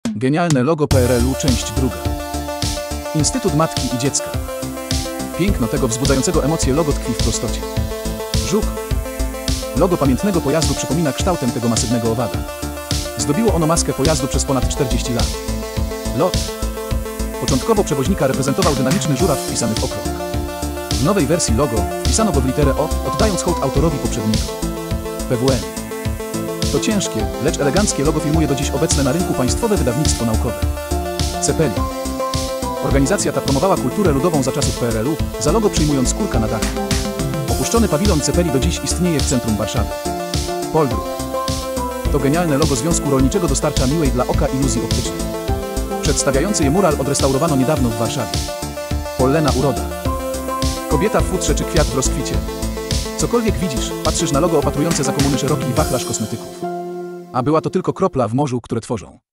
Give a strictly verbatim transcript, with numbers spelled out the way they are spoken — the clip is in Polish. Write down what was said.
Genialne logo P R L-u, część druga. Instytut Matki i Dziecka. Piękno tego wzbudzającego emocje logo tkwi w prostocie. Żuk. Logo pamiętnego pojazdu przypomina kształtem tego masywnego owada. Zdobiło ono maskę pojazdu przez ponad czterdzieści lat. Lot. Początkowo przewoźnika reprezentował dynamiczny żuraw wpisany w okrąg. W nowej wersji logo wpisano go w literę O, oddając hołd autorowi poprzedniego. P W N. To ciężkie, lecz eleganckie logo filmuje do dziś obecne na rynku państwowe wydawnictwo naukowe. Cepeli. Organizacja ta promowała kulturę ludową za czasów P R L-u, za logo przyjmując skórka na dachu. Opuszczony pawilon Cepeli do dziś istnieje w centrum Warszawy. Poldruk. To genialne logo Związku Rolniczego dostarcza miłej dla oka iluzji optycznej. Przedstawiający je mural odrestaurowano niedawno w Warszawie. Pollena uroda. Kobieta w futrze czy kwiat w rozkwicie. Cokolwiek widzisz, patrzysz na logo opatrujące za komuny szeroki wachlarz kosmetyków. A była to tylko kropla w morzu, które tworzą.